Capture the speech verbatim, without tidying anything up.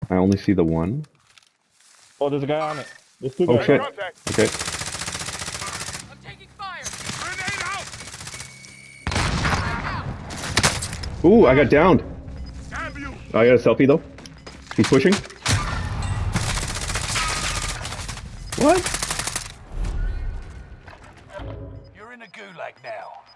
I only see the one. Oh, there's a guy on it. There's two Oh guys. shit. Contact. Okay. I'm taking fire. Grenade out. Ooh, I got downed. Damn you. I got a selfie though. He's pushing. What? You're in a gulag now.